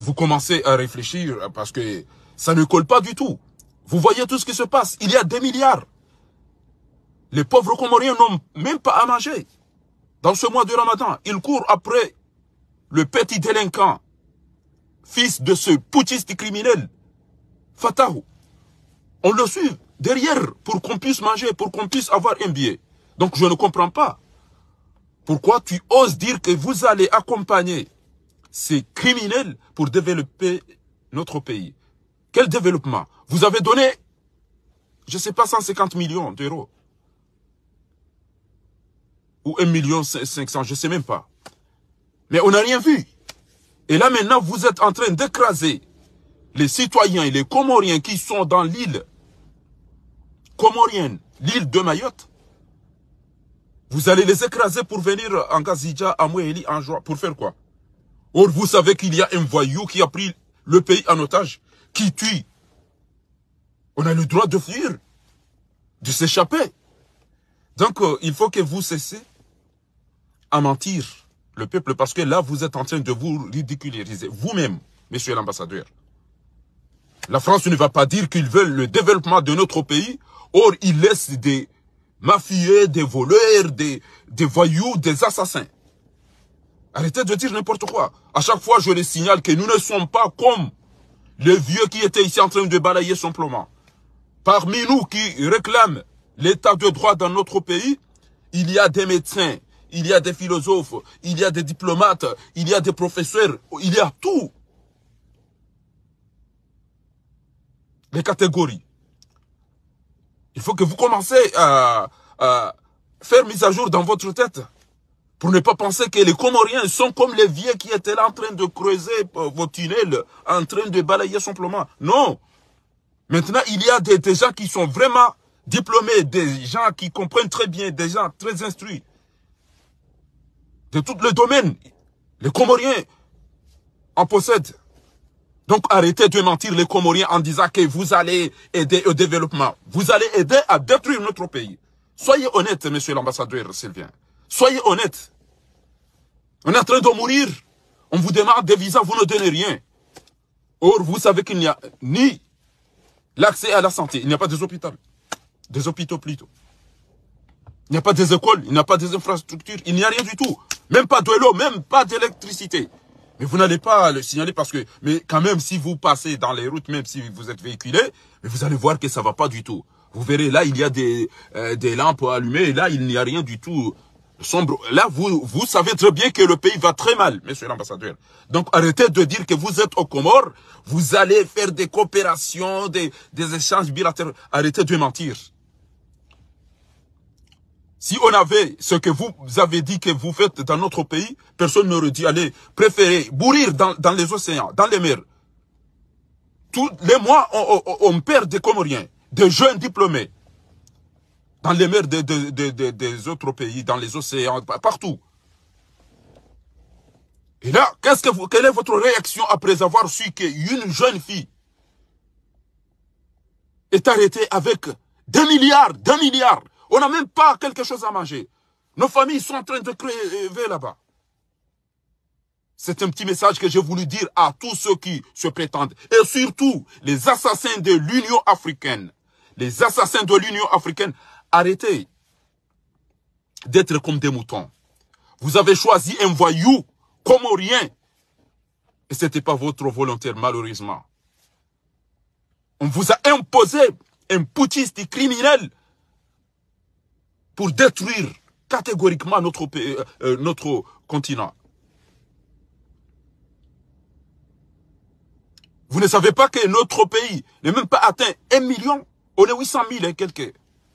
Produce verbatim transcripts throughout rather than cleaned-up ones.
vous commencez à réfléchir parce que ça ne colle pas du tout. Vous voyez tout ce qui se passe. Il y a des milliards. Les pauvres Comoriens n'ont même pas à manger. Dans ce mois de Ramadan, ils courent après le petit délinquant, fils de ce putschiste criminel, Fatahu. On le suit derrière pour qu'on puisse manger, pour qu'on puisse avoir un billet. Donc je ne comprends pas. Pourquoi tu oses dire que vous allez accompagner ces criminels pour développer notre pays? Quel développement? Vous avez donné, je ne sais pas, cent cinquante millions d'euros. Ou un million cinq cents, je ne sais même pas. Mais on n'a rien vu. Et là maintenant, vous êtes en train d'écraser les citoyens et les Comoriens qui sont dans l'île comorienne, l'île de Mayotte. Vous allez les écraser pour venir en Gazidja, à Mouéli, en joie. Pour faire quoi? Or, vous savez qu'il y a un voyou qui a pris le pays en otage, qui tue. On a le droit de fuir, de s'échapper. Donc, euh, il faut que vous cessiez à mentir le peuple, parce que là, vous êtes en train de vous ridiculiser vous-même, monsieur l'ambassadeur. La France ne va pas dire qu'ils veulent le développement de notre pays, or, ils laissent des mafieux, des voleurs, des, des voyous, des assassins. Arrêtez de dire n'importe quoi. À chaque fois, je les signale que nous ne sommes pas comme les vieux qui étaient ici en train de balayer simplement. Parmi nous qui réclament l'état de droit dans notre pays, il y a des médecins, il y a des philosophes, il y a des diplomates, il y a des professeurs, il y a tout. Les catégories. Il faut que vous commencez à, à faire mise à jour dans votre tête pour ne pas penser que les Comoriens sont comme les vieux qui étaient là en train de creuser vos tunnels, en train de balayer simplement. Non. Maintenant, il y a des, des gens qui sont vraiment diplômés, des gens qui comprennent très bien, des gens très instruits. De tous les domaines, les Comoriens en possèdent. Donc arrêtez de mentir les Comoriens en disant que vous allez aider au développement. Vous allez aider à détruire notre pays. Soyez honnête, monsieur l'ambassadeur Sylvain. Soyez honnête. On est en train de mourir. On vous demande des visas, vous ne donnez rien. Or, vous savez qu'il n'y a ni l'accès à la santé, il n'y a pas des hôpitaux. Des hôpitaux plutôt. Il n'y a pas des écoles, il n'y a pas des infrastructures, il n'y a rien du tout. Même pas de l'eau, même pas d'électricité. Mais vous n'allez pas le signaler parce que, mais quand même, si vous passez dans les routes, même si vous êtes véhiculé, mais vous allez voir que ça ne va pas du tout. Vous verrez, là, il y a des, euh, des lampes allumées, et là, il n'y a rien du tout sombre. Là, vous, vous savez très bien que le pays va très mal, monsieur l'ambassadeur. Donc, arrêtez de dire que vous êtes aux Comores, vous allez faire des coopérations, des, des échanges bilatéraux. Arrêtez de mentir. Si on avait ce que vous avez dit que vous faites dans notre pays, personne n'aurait dit, allez, préférez mourir dans, dans les océans, dans les mers. Tous les mois, on, on, on perd des Comoriens, des jeunes diplômés, dans les mers de, de, de, de, des autres pays, dans les océans, partout. Et là, qu'est-ce que vous, quelle est votre réaction après avoir su qu'une jeune fille est arrêtée avec des milliards, des milliards? On n'a même pas quelque chose à manger. Nos familles sont en train de crever là-bas. C'est un petit message que j'ai voulu dire à tous ceux qui se prétendent. Et surtout, les assassins de l'Union africaine. Les assassins de l'Union africaine, arrêtez d'être comme des moutons. Vous avez choisi un voyou comorien. Et ce n'était pas votre volontaire, malheureusement. On vous a imposé un putschiste criminel pour détruire catégoriquement notre, pays, euh, notre continent. Vous ne savez pas que notre pays n'est même pas atteint un million. On est huit cent mille et quelques.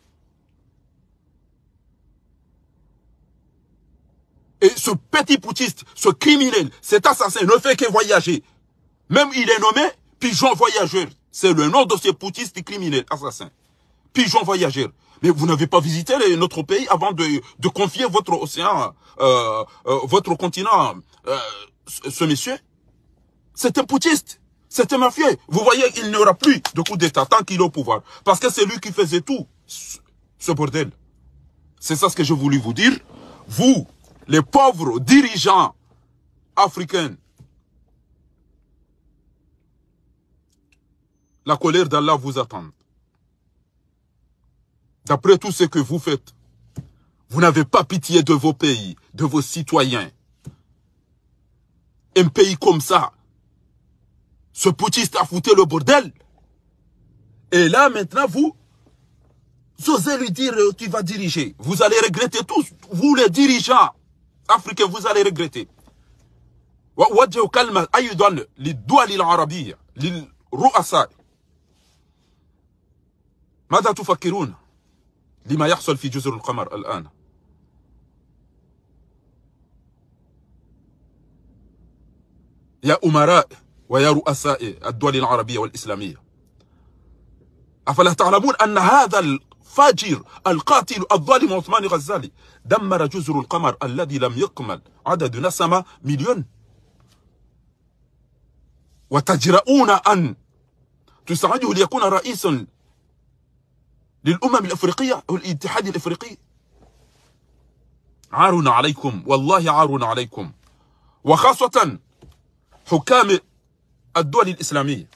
Et ce petit putschiste, ce criminel, cet assassin ne fait que voyager. Même il est nommé pigeon voyageur. C'est le nom de ce putschiste criminel, assassin. Pigeon voyageur. Mais vous n'avez pas visité notre pays avant de, de confier votre océan, euh, euh, votre continent, euh, ce, ce monsieur. C'est un putschiste, c'est un mafieux. Vous voyez, il n'y aura plus de coup d'État tant qu'il est au pouvoir. Parce que c'est lui qui faisait tout, ce, ce bordel. C'est ça ce que j'ai voulu vous dire. Vous, les pauvres dirigeants africains, la colère d'Allah vous attend. D'après tout ce que vous faites, vous n'avez pas pitié de vos pays, de vos citoyens. Un pays comme ça, ce putschiste a foutu le bordel. Et là, maintenant, vous, vous osez lui dire euh, qu'il va diriger. Vous allez regretter tous. Vous, les dirigeants africains, vous allez regretter. وجهوا كلمة أيضا للدول العربية للرؤساء. ماذا تفكرون لما يحصل في جزر القمر الآن؟ يا أمراء ويا رؤساء الدول العربية والإسلامية، أفلا تعلمون أن هذا الفاجر القاتل الظالم عثمان غزالي دمر جزر القمر الذي لم يكمل عدد نسمة مليون، وتجرؤون أن تساعده ليكون رئيسا للأمم الأفريقية والاتحاد الأفريقي؟ عار عليكم، والله عار عليكم، وخاصة حكام الدول الإسلامية.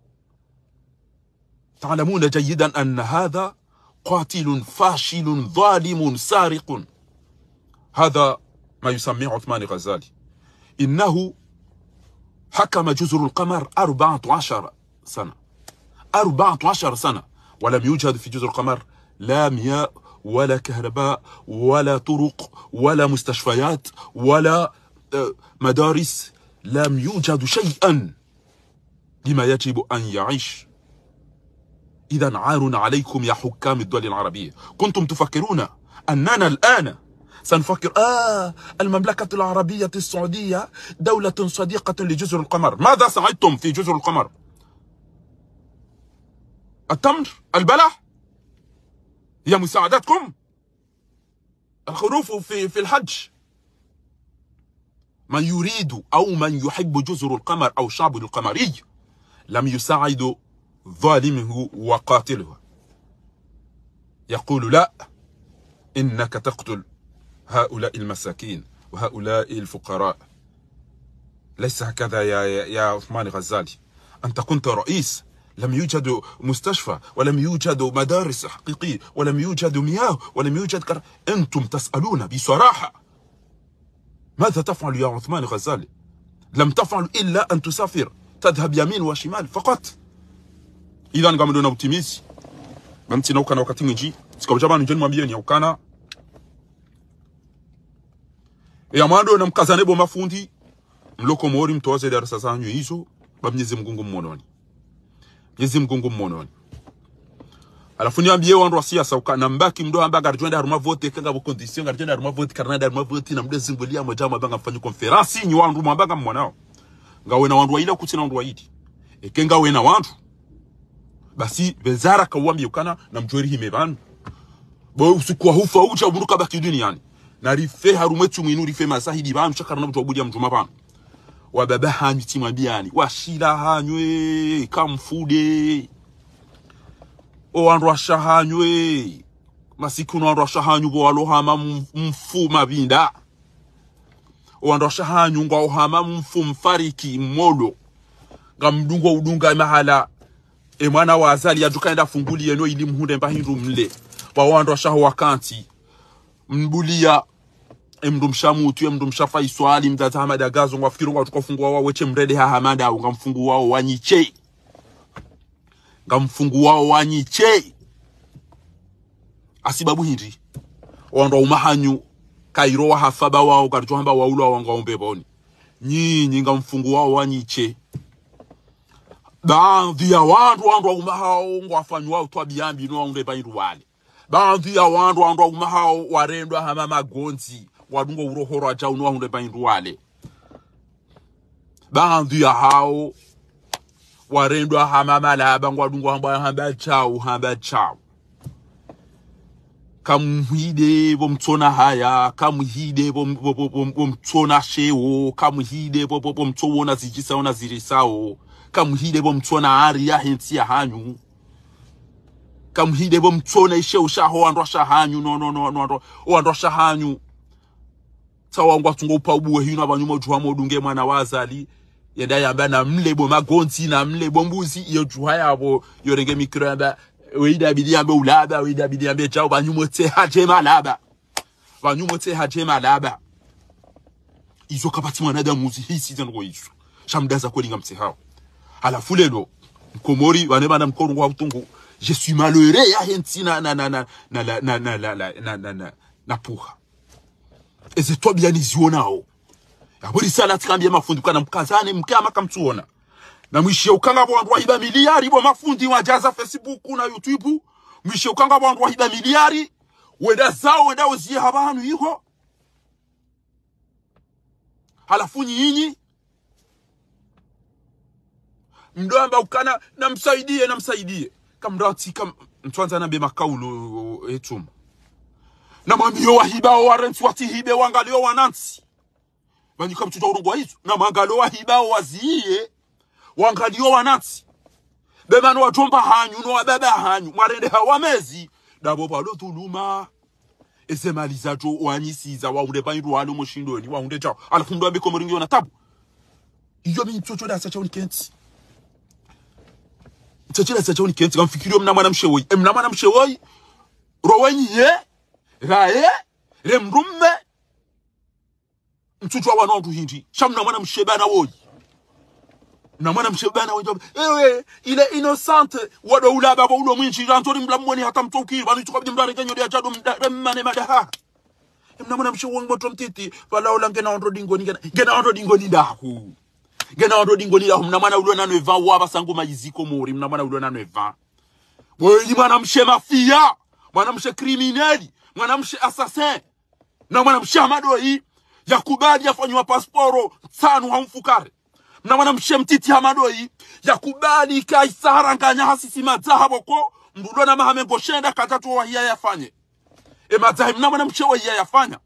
تعلمون جيدا أن هذا قاتل فاشل ظالم سارق. هذا ما يسميه عثمان غزالي. إنه حكم جزر القمر أربعة عشر سنة، أربعة عشر سنة، ولم يوجد في جزر القمر لا مياه ولا كهرباء ولا طرق ولا مستشفيات ولا مدارس. لم يوجد شيئا لما يجب أن يعيش. إذا عار عليكم يا حكام الدول العربية. كنتم تفكرون أننا الآن سنفكر آه المملكة العربية السعودية دولة صديقة لجزر القمر. ماذا سعدتم في جزر القمر؟ التمر، البلح، هي مساعدتكم، الخروف في في الحج. من يريد أو من يحب جزر القمر أو شعب القمري لم يساعد ظالمه وقاتله. يقول لا، إنك تقتل هؤلاء المساكين وهؤلاء الفقراء. ليس هكذا يا يا عثمان غزالي. أنت كنت رئيس، لم يوجد مستشفى ولم يوجد مدارس حقيقية ولم يوجد مياه ولم يوجد كر... أنتم تسألون بصراحة ماذا تفعل يا عثمان غزالي؟ لم تفعل إلا أن تسافر، تذهب يمين وشمال فقط. إذا نقامدون أوتيميز بمتي نوكا نوكا تيمجي سكو جابان نجن مبيني يوكانا يا ماندو نمكازاني بو مفوندي ملوكو موري متوازي دار ساسانيو يزو بمنيزي مغنغو مونوني Yezi mgongo mononi. Alafu niambie wandu wa siasa ukana mbaki mdo ambaga arjonda haruma vote kanga bo condition arjonda haruma vote Canada haruma vote na mdo zimbulia moja mabanga mfanyi konferansi ni wandu mabanga mwanao. Ngawe na wandu wa ila kutina wandu wa idi. Eke ngawe na wandu. Basi bezara kawambi ukana na mjweri himebanu. Bo usikuwa hufa ucha uburuka baki duniani. Na rife harumetu mwinu rife mazahidi banu chakara na mtu wabudia mjuma banu. Wababa hanyu timambiani washira hanywe kamfude o androsha hanywe masiku no androsha hanyu bo alohama mfu mabinda o androsha hanyu ngo ohama mfu mfariki molo ngamdungo udunga mahala e mwana wa azali yajukaenda funguli yeno ili mhunde mbahindu mle ba androsha wakanti mbulia emdu mshamutu emdu mshafa iswali mdata hamada gazo ngwafikiri ngwa tukofungwa wao weche mrede ha hamada ngamfungu wao wanyiche ngamfungu wao wanyiche asibabu hindi ondo umahanyu kairo wa hafaba wao garjo hamba waulo wangaombe boni nyinyi ngamfungu wao wanyiche baadhi ya wandu wandu umahao ngwafanywa utwabiambi no onde bayiru wale baadhi ya wandu wandu umahao warendwa hama magonzi wadungo urohoro aja unuwa hunde baindu wale. Baadhi ya hao warendwa hama malaba wadungo hamba hamba chao hamba chao. Kamuhide bomtona haya, kamuhide bom bomtona sheo, kamuhide bom bomtona zijisa ona zirisao, kamuhide bomtona ari ya henti ya hanyu. Kamuhide bomtona isheo shaho androsha hanyu no no no no o androsha hanyu. Sawa ngwa tungo pa ubuwe hino abanyuma juwa modunge mwana wazali yenda yamba na mlebo magonti na mlebo mbuzi yo juha yabo yo renge mikro yamba weida bidi yamba ulaba weida bidi yamba chao banyumote haje malaba banyumote haje malaba izo kapati mwanada muzi hisi zango izo shamdaza kwelinga mtsehao alafu lelo mkomori wanebana mkono wa utungu je suis malheureux ya henti na na na na na na na na na na na na na puha eze to bien izionao yaburi sala tikambia mafundi kana mkazane mkama kamtuona na mwishe ukanga bwandu wa hiba miliari bo mafundi wa jaza Facebook na YouTube mwishe ukanga bwandu wa hiba miliari wenda zao wenda uzie habanu yuko halafu nyinyi mdoamba ukana na msaidie na msaidie kamrati kam mtwanza na be makaulo etum na mwambio wa hiba wa renti wati hibe wangalio wanansi bani kam tuta urungo hizo na mangalo wa hiba waziye wangalio wanansi bemano wa jomba hanyu no wababa hanyu mwarende hawamezi dabo palo tuluma ese malizajo wanyisiza wa unde bandu walo mushindoni wa unde chao alafu ndo abiko muringi na tabu iyo mi mtoto da sacha unikenti tachila sacha unikenti kamfikirio mna mwana mshewoi mna mwana mshewoi rowenyi ye rae remrumme mtoto wa wanondu hindi shamna mwana mshebana woi na mwana mshebana woi ewe ile innocente wado ulaba bo ulo mwinchi rantori mlamwoni hata mtoki bani tukabidi mdare kenyo dia chado mane madaha mna mwana mshewo ngoto mtiti wala olange na ondro dingo ni gena ondro dingo ni ndaku gena ondro dingo ni ndaku mna mwana ulo na neva waba sangu mayiziko muri mna mwana ulo na neva woi mwana mshe mafia mwana mshe criminali mwana mshe assassin na mwana mshe amadoi yakubali afanywa pasiporo tano hamfukare na mwana mshe mtiti amadoi yakubali kaisara nganya hasisi madhahabo ko mbulo na mahame ngoshenda katatu wa hiya yafanye e madhahim na mwana mshe wa hiya yafanya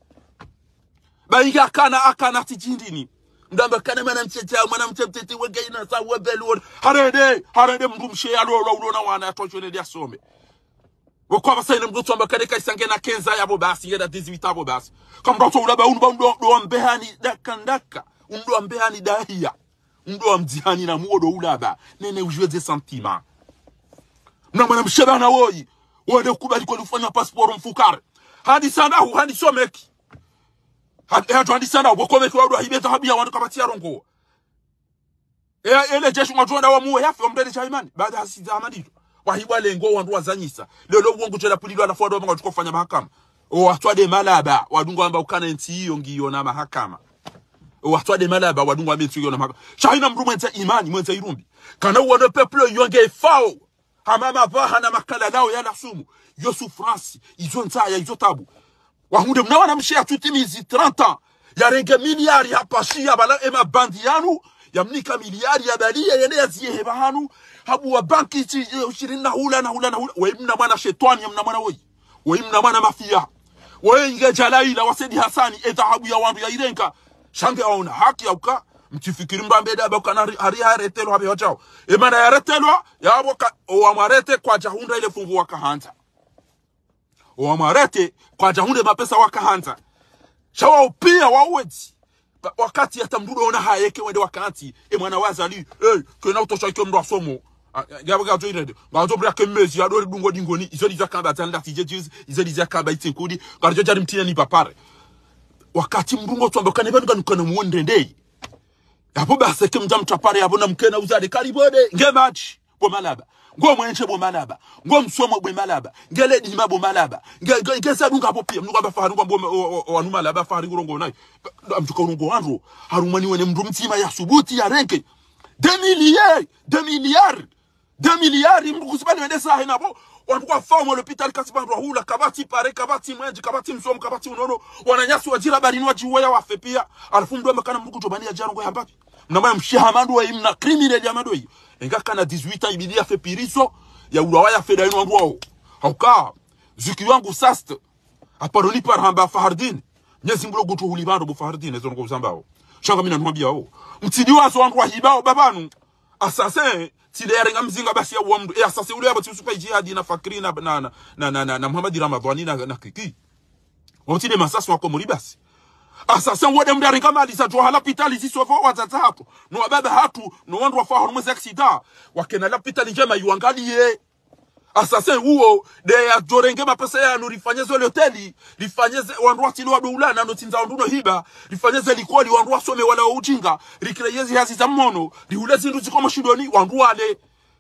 bainga kana akana tijindini ndamba kana mwana mtiti mwana mshe mtiti wegaina sa webelu harede harede mndu mshe yalo lo na wana atochone dia some wako basayine mndu tsamba kane kaisange na kenza yabo basi yeda dix-huit abo basi kambato ulaba unba ndo ndo mbehani dakandaka undo mbehani dahia ndo mdihani na muodo ulaba nene ujweze sentima na mwana mshebana woi wode kubali ko lufanya passport mfukare hadi sana hu hadi someki hadi hadi sana ubokomeki wado hibeta habia wandu kabatia rongo e ele jeshu ngajona wa muwe yafi omdele chaimani baada hasiza amadito wahibwa lengo wandu wazanyisa lelo wongo tela pulilwa na fodo banga tukofanya mahakama o atwade malaba wadungu amba ukana nti hiyo ngiyo na mahakama o atwade malaba wadungu amba nti hiyo na mahakama shaina mrumu enta imani mwenza irumbi kana uwane peuple yonge fao hamama baha na makala lao yana sumu yo souffrance izo ntaya izo tabu wahunde mnawana mshia tutimizi trente ans ya renge miliari hapa shia bala ema bandi yanu ya mnika miliari ya balia yende ya ziye hanu habu wa banki ishirini na hula na hula na hula wa imna mwana shetwani ya mna mwana woi wa imna mwana mafia wa inge jalaila wasedi hasani eza habu ya wandu ya irenka shange wauna haki ya uka mtifikiri mbambeda baka na hari haretelo habi wachao emana ya retelo ya waka owamarete kwa jahunda ile fungu waka hanta owamarete kwa jahunde mapesa waka hanta shawa upia wawezi wakati ya tamdudo ona hayeke wende wakati e mwana wazali eh kena utosha iko mndo asomo gaba gato irede gato bra kemezi ya dori dungo dingoni izo diza kamba tanda tijejiz izo diza kamba itinkudi garjo jari mtina ni papare wakati mbungo twamba kana banu kana muonde ndei yapo base kemja mtapare yabo na mkena uzade karibode ngemachi bo malaba ngo mwenche bo malaba ngo msomo bo malaba ngele dima bo malaba ngesa dunga bo pia mnuka bafaru ngo wanu malaba faru rongo nayi amtuka rongo wanro harumani wene mndu mtima ya subuti ya renke deux milliards deux milliards deux milliards mndu kusibali wende sahi nabo wantu kwa famu l'hôpital kasibandwa hula kabati pare kabati mwenji kabati msomo kabati unono wananyasi wajira barini wajiwaya wafe pia alafu mndu amekana mndu kutobania jarongo ya mbapi mnamaya mshahamandu wa imna criminel ya madoi engaka na dix-huit ans ibidi ya fe piriso ya ulawaya fe dainu wandu wao hauka ziki wangu sast aparoni par hamba fahardin nyezi mbulo gutu hulibando bu fahardin ezo ngo zambao shanga mina nwambia wao mtidi waso wandu wa hibao babanu assassin tile yarenga mzinga basi ya wamdu e assassin ule yabati usupa jihadi na fakri na na na na, na, na Muhammad Ramadhani na, na kiki wotide masasu wako muri basi Assassin wode mdaringa mali za joha l'hôpital ici sovo wazata hatu. No baba hatu no wandu wa fahamu mwezi accident. Wakena l'hôpital njema yuangalie. Assassin huo de ya jorenge mapesa ya no rifanyeze hoteli, rifanyeze wandu wa tilo wa doulana no tinza wandu no hiba, rifanyeze likoli wandu wa some wala ujinga, rikreyezi hazi za mono, rihulezi nduzi kwa mashidoni wandu wale.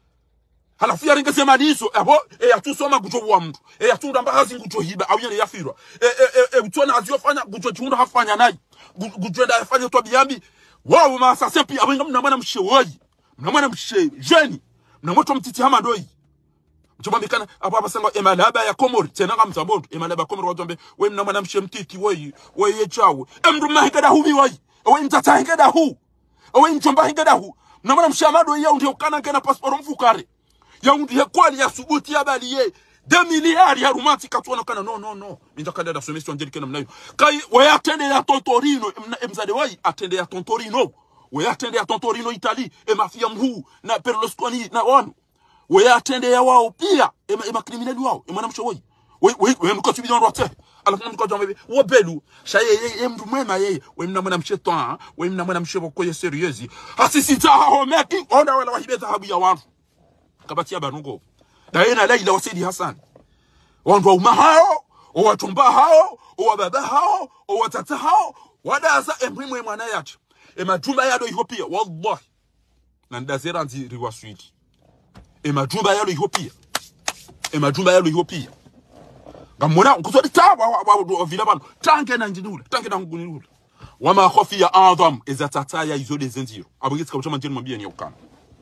Halafu ya ringa sema niso, ebo, e ya tu soma gujo wa mtu, e ya tu ndamba hazi ngujo hiba, au yane ya firwa, e, e, e, e, utona azio fanya, gujo chihundo hafanya nai, gujo nda hafanya tuwa biyambi, wawu maasase pi, awenga mnamwana mshe woyi, mnamwana mshe jeni, mnamwana mtiti hama doi. Mchumambikana, hapo hapa sanga, emalaba ya komori, tenanga mzambondu, emalaba ya komori wajombe, we mnamwana mshe mtiti woyi, woyi ye chawu, emru mahingada hubi woyi, we mtata hingada hu, we mchomba hingada hu, mnamwana mshe amado ya undi ukana nkena pasporo mfukare. Ya undi hekwali ya subuti ya bali ye deux milliards ya rumati katuwana kana no no no minta kada da somesi wanjeli kena mnayo kai we atende ya Tontorino emzade wai atende ya Tontorino we atende ya Tontorino Italy e mafia mhu na Berlusconi na wanu we atende ya wao pia e ma criminali wao e mwana mshowoi we we we mko tibidi ndo ate alafu mko jombe wo belu shaye ye mdu mwema yeye we mna mwana msheto we mna mwana mshebo koye serieusi asisita ho meki onda wala wahibeta habu ya wanu kabati ya banungo daina Laila Wasidi Hassan wandu wa uma hao o watumba hao o wababa hao o watata hao wadaza emrimwe mwana yacho e majumba yalo ihopia wallahi na ndazera nzi riwa switi e majumba yalo ihopia e majumba yalo ihopia ngamona kusodi taba wa vila bano tanke na njidula tanke na ngunilula wama khofi ya adham ezatataya izo de zenziro abungitsi kabutama njeni mwambia ni ukana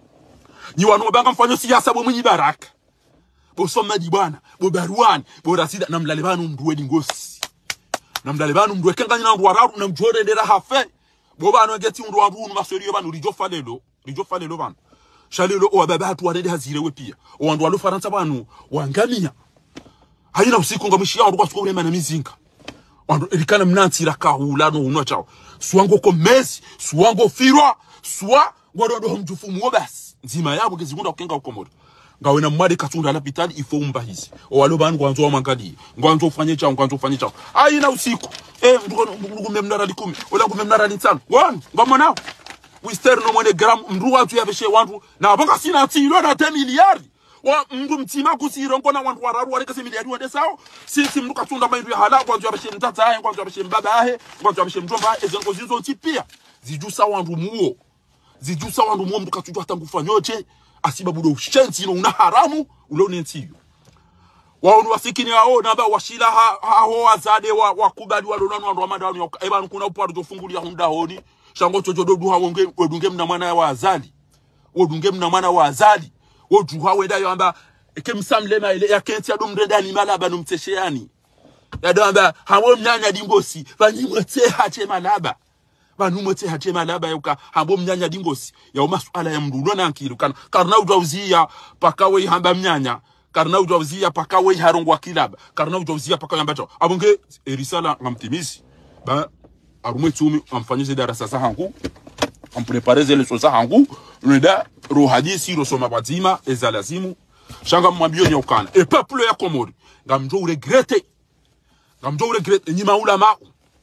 ni wanu banga mfanyo siasa bo mwenyi baraka bo somadi bwana bo baruani bo rasida na mlalebanu mduwe dingosi na mlalebanu mduwe kanganya na ndwararu na mjore ndera hafe bo bano ngeti ndwa bunu masoriyo banu rijo falelo rijo falelo banu shalelo o baba hatu warede hazire we pia o ndwa lo faransa banu wangamia hayina usiku ngamishia ndwa siko ule mana mizinga wandu elikana mnantira kahula no uno chao suwango komezi suwango firwa suwa ngodo mjufumu basi nzima yabo ngezikunda kukenga ukomori ngawe na mwade katunda l'hôpital ifo umbahizi o walo banu ngwanzo mangali ngwanzo ufanye chao ngwanzo ufanye chao ayina usiku eh ndugo memnara likumi ola ngumemnara litano wan ngamona wister no mwene gram mru watu yabeshe wantu na banga sina tilo na ten milliards wa mndu mtima kusiro ngona wantu wararu wale kasi miliardi wande sao sisi mndu katunda maindu ya hala ngwanzo yabeshe mtata ahe ngwanzo yabeshe mbaba ahe ngwanzo yabeshe mjomba ezengo zizo tipia zijusa wantu muo zijusa wantu muo mndu katujwa hata ngufanyoche asibabu do ushenzi no una haramu ulone ntiyo waonu wasikini hao naba washila hao azade wa wakubali walonano wandu wa madani eba kuna uparo jofungulia hunda honi shango chojo do duha wonge wedunge mna mwana wa azali wedunge mna mwana wa azali woduha weda yamba ekemsamlema ile yakenti ado mndani malaba no mtesheani yadamba hawo mnyanya dingosi banyimwete hache malaba banumote hache malaba yuka hambo mnyanya dingosi ya masuala ya mrudo na nkiru kana karna ujawzia pakawe hamba mnyanya karna ujawzia pakawe harongwa kilaba karna ujawzia pakawe ambacho abunge erisala ngamtimisi ba arumwe tumi amfanyize darasa za hangu amprepare zile soza hangu nenda ro hadisi ro soma bazima ezalazimu shanga mwambio nyokana e peuple ya Komori ngamjo regrete ngamjo regrete nyima ulama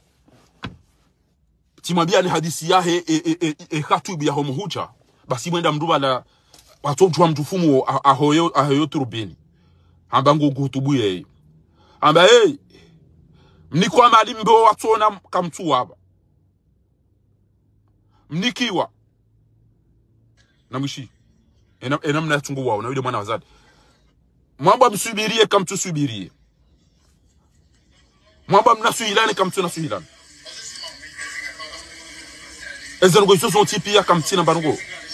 timwambia ni hadisi yahe e e e, e khatubi ya homuhucha basi mwenda mduba la watojwa mtufumu ahoyo ahoyo turubeni amba ngugutubu yeye amba hey mniko amali mbo watona kamtu hapa mnikiwa na mwishi ena ena mnatungu wao na yule mwana wazadi mwamba msubirie kamtu subirie mwamba mnasuilane kamtu nasuilane ezengo isoso tipia kamtina barugo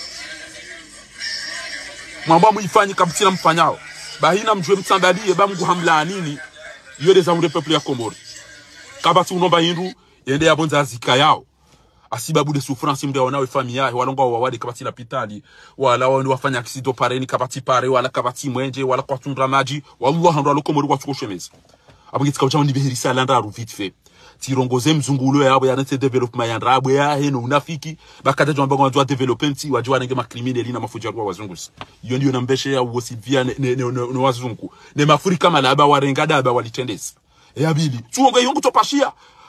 mwamba muifanyi kamtina mfanyao bahina mjwe mtsandalie ba mgu hamla nini yode za unde peuple ya Komori kabati unomba hindu yende yabonza zika yao asibabu de souffrance mde wanawe famille yao walonga wawade kabati la pitali wala wao wafanya accident pareni kabati pare wala kabati mwenje wala kwa tundra maji wallahi ndo Komori kwa tukoshemeza abangitsika uchamu nibeherisa landa ru vite fait tirongoze mzungulo yabo ya nete development ya ndrabwe ya heno unafiki bakata jomba kwa jwa development wajua nenge makriminali na mafujarwa wazungusi iyo ndio nambeshe ya uosivia ne ne, ne, ne, ne wazungu ne mafurika malaba warengada aba walitendeza ya bili tuongo yongo topashia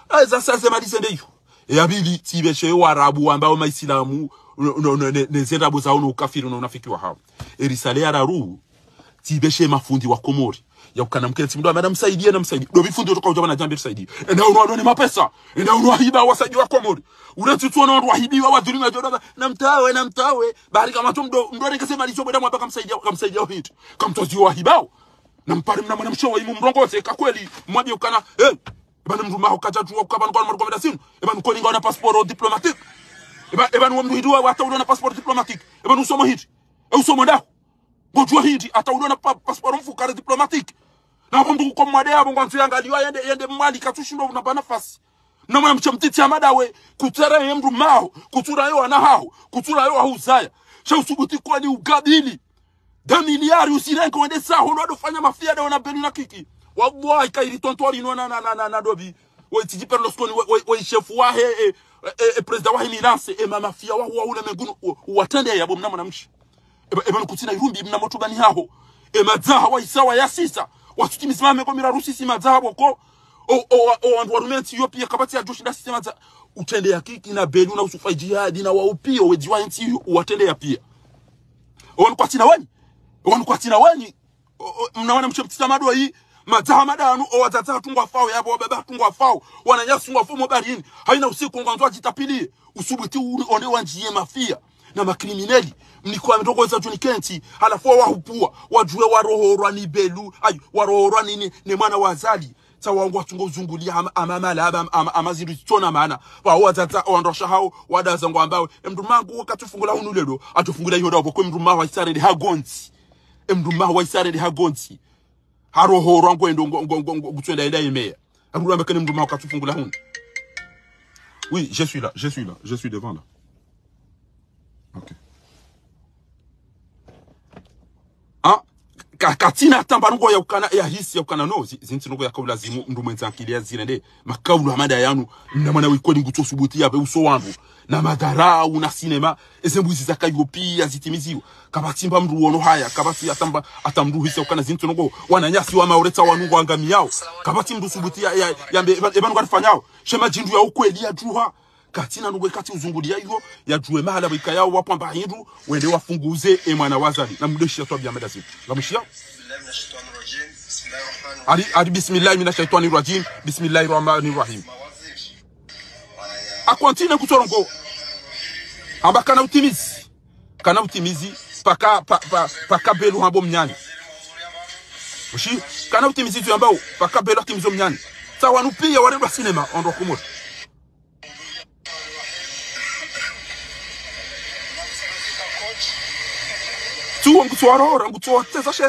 Eza sasa malize ndeyo. E abili tibeshe warabu ambao maislamu nezenda boza ono ukafiri na unafiki wa hao. E risale ya raru tibeshe mafundi wa Komori. Ya ukana mkele timudo amada msaidia na msaidia. Dobi fundi utoka ujaba na jambi msaidia. Enda unuwa ni mapesa. Enda unuwa hiba wasaidi wa Komori. Uretutuwa na unuwa hibi wa wadhuri na jodoga. Na mtawe na mtawe. Bahari kama tu mdo mdore kesema licho bweda mwapa kamsaidia kamsaidia wa hiti. Kamtozi wa hibao. Na mpari mna mwana mshawa imu mrongoze kakweli. Mwabi ukana. Eh. Eba ni mrumaho kajatu wa ukaba nukwana marukomeda sinu. Eba nukoni nga wana pasporo diplomatik. Eba eba nuwa mduhidua wata uliona pasporo diplomatik. Eba nusomo hiti. E usomo dahu. Ngojua hiti. Ata uliona pa, pasporo mfukare diplomatik. Na mtu kwa mwade ya bongo ntuanga liwa yende yende mwali katushindo unapa nafasi. Na mwana mchamtiti ya madawe kutera ya mru mao. Kutura yo anahao. Kutura yo ahuzaya. Sha usubuti kwa ni ugabili. Da miliari usirenko wende saho. Nwado fanya mafia da wana benu na kiki. Wabuwa ikairi tontuari no na na na na na dobi. Wa itiji perloskoni wa ishefu wahe e, e, e presida wahe milanse e mamafia wa huwa ule megunu watende ya bomu na mwanamshi. Eba eba nukutina irumbi mna motu bani hao. E madzaha wa isawa ya sisa. Watuti mizimame kwa mira rusi si madzaha wako. O o o andu warumenti yopi ya kabati ya joshi da sistema za utende ya kiki na belu na usufai jihadi na waupio wejiwa nti watende ya pia. Wanu kwa tina wani. Wanu kwa tina wani. Mnawana mcheptita madwa hii. Madzaha madanu o wazataha tungwa fao ya wababa tungwa fao. Wananyasi mwafu mbarini. Haina usiku ngwanzwa jitapili. Usubuti onde wanjiye mafia. Na makrimineli. Mnikuwa mtoko za juni kenti. Halafu wa hupua. Wajue warohorwa ni belu. Ayu warohorwa ni ni, ni mana wazali. Sa wangu watungo uzungulia amamala ama, ama, amaziru chona maana. Wa wazata wandosha hao. Wadazangu ambao. Mdumangu wakatufungula hunulelo. Atufungula hiyo dawa. Kwa mdumangu wa isare di hagonti. Mdumangu wa isare di hagonti. Harohorwa ngwendo ngutwenda ida imea. Arula mbekene mdumangu wakatufungula hunu. Oui, je suis là. Je suis là. Je suis devant là. Ok. Ah, katina tamba nugo ya ukana ya hisi ya ukana no zinti nugo ya kaula zimu ndume nzankilia zirende makaulu hamada yanu na mwana wikodi nguto subuti ya be uso wangu na madarau na sinema ezembuzi za kayopi ya zitimiziwa kabatimba mru wono haya kabati atamba atamru hisi ya ukana zinti nugo wananyasi wa maureta wanugo angami yao kabati mru subuti ya ya, ya eba nugo arifanyao shema jindu ya ukweli ya juha katina nubwe kati uzungulia hiyo ya juwe mahala wika yao wapamba hindu wende wafunguze emwana wazali na mdeshi ya tuwa biyameda zimu Gamishia Ali, ali bismillahi mina shaitani rajim Bismillahi rahmani rahim Akwantine kutorongo Amba kana utimizi Kana utimizi Paka, pa, pa, paka belu hambo mnyani Ushi Kana utimizi tu yambao Paka belu hatimizo mnyani Sawa nupia wareba sinema Ondo kumuri Tu ngutu warora ngutu wateza sher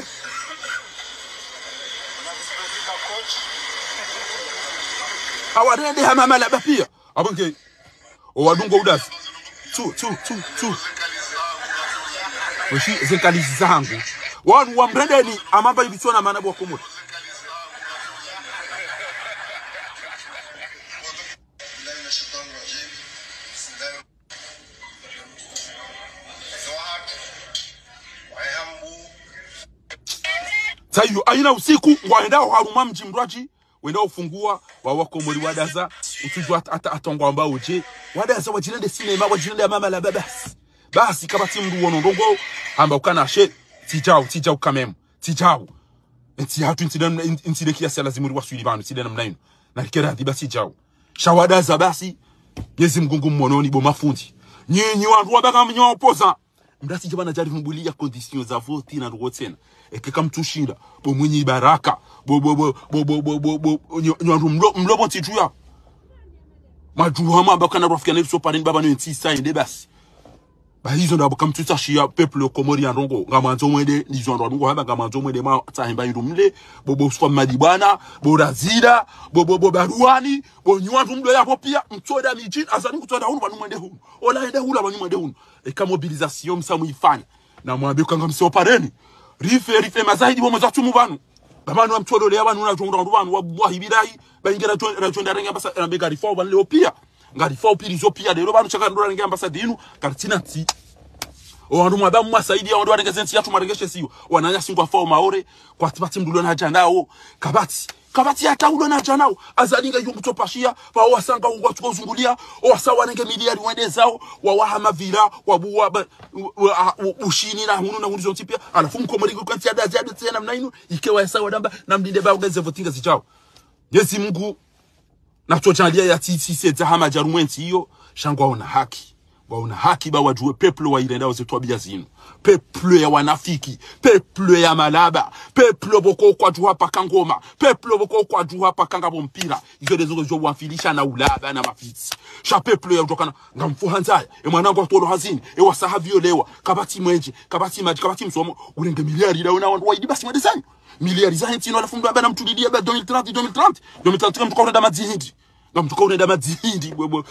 awarende hamama la bapia abonge owadungo udasi tu tu tu tu Oshi zekalizi zangu wanu wa mrendeni amamba ibitona manabu wa kumuri Sayo aina usiku waendao haruma mjimraji wendao ufungua wa wakomori wadaza utujua ata atongwa ambao uje wadaza wajilende sinema wajilende ya mama la babasi basi kabati mru wonondongo amba ukana she tijao tijao kamemu tijao enti hatu intidem intide kiasi lazima ruwa suili banu intidem mnaino na kera diba tijao shawadaza basi yezi mgungu mmononi bo mafundi nyinyi wandu wabaka mnyo opoza mdasi jabana jari mbulia conditions za vote na rotena ekeka mtushinda bo mwenye baraka bo bo bo bo bo bo bo bo nyandu mlo mlo tituya majuha mamba kana rafiki na so parin baba no ntisa inde basi ba hizo ndo abukamtuta shia peuple komori andongo ngamanzo mwede nizo ndo ngo haba ngamanzo mwede ma tahimba irumle bo bo swa madibana bo razida bo bo bo baruani bo nyandu mlo yapo pia mtoda mijini azani kutoda hunu banu mwende hunu ola ende hula banu mwende hunu eka mobilisation msamu ifanya na mwambie kanga msio pareni rife rife mazahidi bo mazatu mubanu bamanu amtolo le abantu unajongora abantu wabwa hibirai bayingera rajonda renga basa rambega rifo ban le opia ngari fo piri zo pia de lo banu chaka ndora renga ambassadeur inu kartina ti o andu mwaba mwa saidi ya ndora renga zensi yatu marengeshe siyo wananya singwa fo maore kwa tibati mdulo na jandao kabati kabati ata ulo na janao azalinga yungu topashia pa wasanga watu kozungulia osawa nenge miliari wende zao wa wahama vila wabuwa ushini na hunu na hunu pia alafu mkomorigo kwanti ada zadi tena mnainu ikewa sawa damba na mdinde ba ugeze votinga zichao Yezi Mungu na tujalia ya titi seta hama jarumenti hiyo shangwa ona haki waona haki ba wajue peuple wa irenda ozetwa biazinu peuple ya wanafiki peuple ya malaba peuple boko kwa juha paka ngoma peuple boko kwa juha paka ngabo mpira izo dezo jo wafilisha na ulaba na mafiti sha peuple ya utokana ngamfuhanzaya e mwanangu atolo hazini e wasahavyo lewa kabati mwenje kabati maji kabati msomo urenge miliari da una wandu waidi basi mwadesani miliari za hentino alafu mdu abana mtulidia ba twenty thirty twenty thirty twenty thirty mtuka unenda mazihindi ngamtuka unenda mazihindi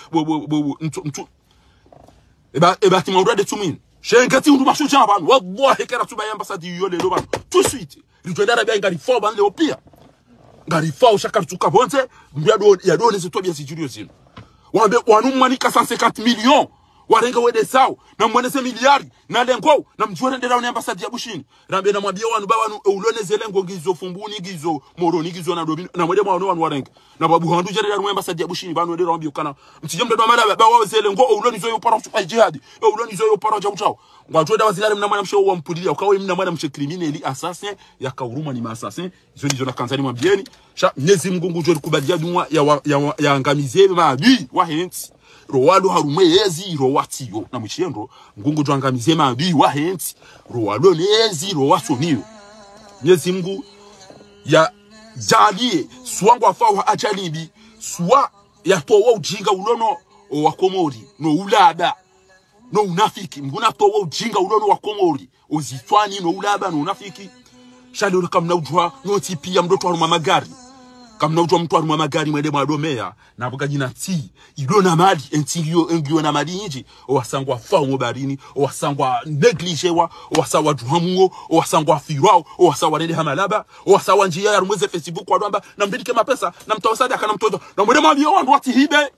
mtu eba eba ti mandwa de tumine shengati undu mashuja abantu wallahi kana tuba ambassade yo lelo bantu tout de suite ritwenda rabia ngari fo ban le opia ngari fo shaka tuka bonze mbiado ya dole se tobia sijurio zino wambe wanumwanika cent cinquante millions warenga wede sawa na mwenese miliari na lengo na mjwere ndela ni ambassade ya bushini rambe na mwambia wanu ba wanu uloneze lengo gizo fumbuni gizo moroni gizo na dobino na mwede mwanu wanu warenga na babu handu jere ya ambassade ya bushini banu ndela rambi ukana mtije mdedo mala ba wawe lengo ulonizo yo para kwa jihad ulonizo yo para ja uchao ngwatweda wazilale mna mwana msho wa mpudilia ukawe mna mwana mshe criminel assassin ya kauruma ni assassin izo ndizo na kanzani mwambieni sha Mwenyezi Mungu ngujo likubalia dunwa ya ya, ya angamize maadui wa henti Rowalo harume yezi rowatiyo na mchiendo ngungu tuangamize maadui wa henti rowalo lezi rowasoniyo Mwenyezi Mungu ya jalie suwangu afawa achalibi suwa ya towa ujinga ulono wa Komori no ulada no unafiki mguna towa ujinga ulono wa Komori ozitwani no ulada no unafiki shalo kamna ujwa no tipi ya mdoto haruma magari kamna ujwa mtu haruma magari mwede mwadomea na buga jina ti ilona mali entiyo engyo na mali inji owasangwa fawo barini owasangwa negligewa owasawa juhamuo owasangwa firao owasawa nende hamalaba owasawa njia ya rumweze Facebook kwa dwamba na mbidike mapesa na mtawasadi akana mtoto na mwede mwabio wandu wati hibe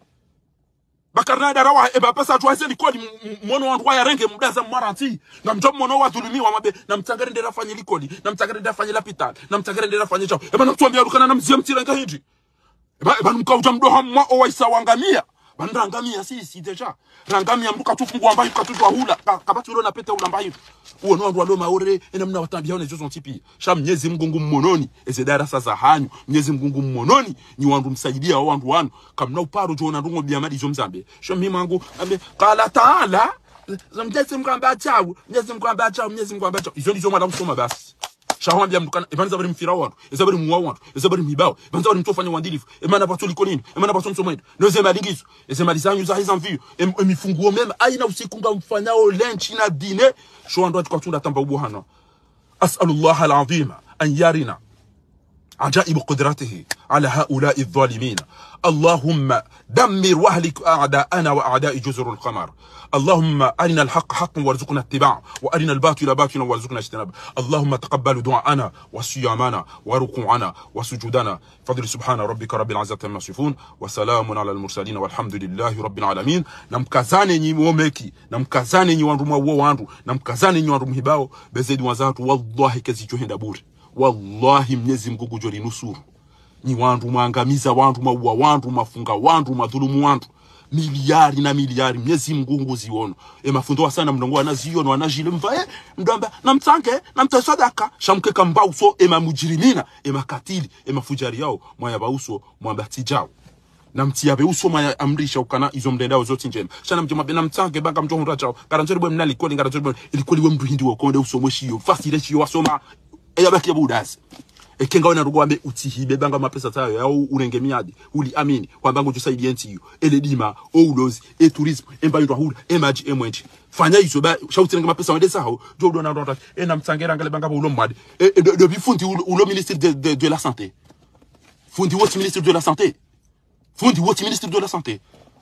bakarna darawa e ba pesa tuwase likodi mwono wandu wa yarenge mdaza mwaranti na mtoto mwono wa dhulumiwa mabe na mtangare ndera fanye likodi na mtangare ndera fanye lapitali na mtangare ndera fanye chao eba na mtuambia rukana na mzia mtiranga hindi eba eba mkauta mdoha mwa owaisa wangamia bandangamia sisi deja rangamia mbuka tufungu ambayo katutwa hula kabati ulo na pete ulamba hivi uono wandu walo maore ena mna watambia one jozo tipi sha Mwenyezi Mungu mmononi eze darasa za hanyu Mwenyezi Mungu mmononi ni wandu msaidia wa wandu wanu kamna uparo jona ndungo biamadi zo mzambe sha mimi mangu ambe qala taala Mwenyezi Mungu amba chao Mwenyezi Mungu amba chao Mwenyezi Mungu amba chao izo ndizo mwana kusoma basi shahwambia mdukana ebanza bari mfira wandu ezabari muwa wandu ezabari mibao ebanza bari mtofanya wandilifu emana patuli konini emana patuli somwedo noze malingizo eze malizanyu za hizo mvio emifunguo mema aina usiku nga mfanyao lunch na dine sho wandu atukatunda tamba ubuhana as'alullah alazim an yarina عجائب قدرته على هؤلاء الظالمين اللهم دمر واهلك أعداءنا وأعداء جزر القمر اللهم أرنا الحق حقا وارزقنا اتباعه وأرنا الباطل باطلا وارزقنا اجتنابه اللهم تقبل دعاءنا وصيامنا وركوعنا وسجودنا فضل سبحان ربك رب العزة عما يصفون وسلام على المرسلين والحمد لله رب العالمين namkazane nyi muomeki namkazane nyi wandu mwa wandu namkazane nyi wandu mhibao bezedi wazatu wallahi kazi johenda bure wallahi Mwenyezi Mungu kujoli nusuru ni wandu mwangamiza wandu mwa wandu mafunga wandu madhulumu wandu miliari na miliari Mwenyezi Mungu nguziona e mafundo sana mndongo anaziona wanajile mvae mdomba na mtange na mtasadaka shamke kamba uso e mamujirimina e makatili e mafujari yao mwaya bauso mwabatijao na mtia beuso mwaya amrisha ukana izo mdendao zote njema shana mjoma na mtange banga mtongo chao karanjeri bwe mnali kodi karanjeri bwe ilikuwa liwe mdu hindi wakonde uso mweshiyo fasile chiyo wasoma e yabaki ya budasi e kenga wana rugwambe utihibe banga mapesa tayo ya urenge miadi uli amini kwa bango jusaidi entiyo ele dima o ulozi e tourisme e mbayo hula e maji e mwenji fanya iso ba shauti nga mapesa wende saho jo do na ndota e na mtsangera ngale banga ulo mwadi e de bi fundi ulo ministre de de de la santé fundi woti ministre de la santé fundi woti ministre de la santé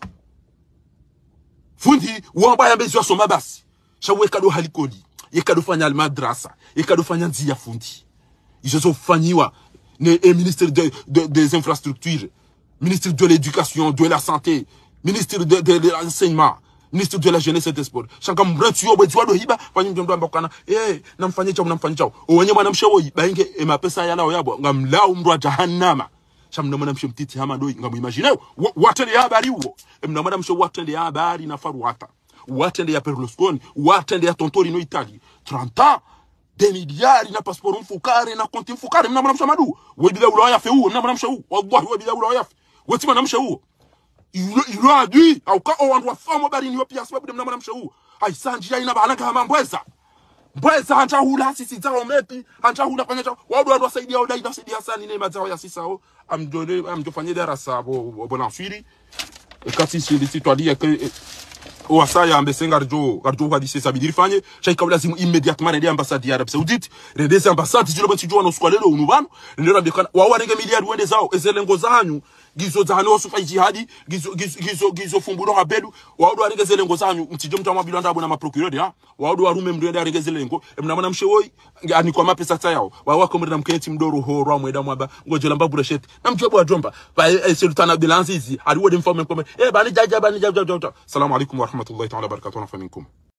fundi wamba ya bezo soma basi shawe kado halikodi yekado fanya al madrasa yekado fanya nzia fundi izo fanyiwa ne e ministre de, de des infrastructures ministre de l'éducation de la santé ministre de de, de l'enseignement ministre de la jeunesse et des sports shanga mbratu yo bwezi wado hiba fanyi mjomdo ambakana eh namfanyia chao namfanyia chao wenye mwanamshe wo bainge e mapesa yala yabo ngamlao mndwa jahannama shamna mwanamshe mtiti hama doi ngamu imagine watende ya habari huo mna mwanamshe watende ya habari na faruata watende ya Berlusconi watende ya Tontori no Italie trente ans des milliards na passeport mfukare na konti mfukare mna mwanamshe madu wewe bila ulaya fe huo mna mwanamshe huo wallahi wewe bila ulaya fe wewe mwanamshe huo il a dit au cas où on doit faire mobali ni pia sababu mna mwanamshe huo aisanji ina balanga kama mbweza mbweza hanja hula sisi zao mepi hanja hula fanya chao wao ndio wasaidia au dai wasaidia sana ni mazao ya sisa au amjone amjofanyia darasa bo bona swiri kati si lititwalia que o asaya ambesenga rjo rjo hadi sisa bidiri fanye chaika lazima immédiatement rende ambassade ya Arabie Saoudite rende ambassade zilo bantu jwana uskwalelo unubano rende rabikana wao wanenge miliari wende zao ezelengo zanyu gizo zahano sufa jihadi gizo gizo gizo fumbulo habelu wao do arenge zelengo zanyu mtijo mtamwa bilanda abona ma procureur ya wao do arume mndende arenge zelengo mnamana mshewoi ani kwa mapesa tayao wao wako mrenda mketi mdoro ho rwa mweda mwaba ngojela mbabu reshete namjwa bwa jomba ba sultana bilanzizi aliwo de informe comme eh bani jaja bani jaja jaja. Assalamu alaykum wa rahmatullahi ta'ala barakatuh.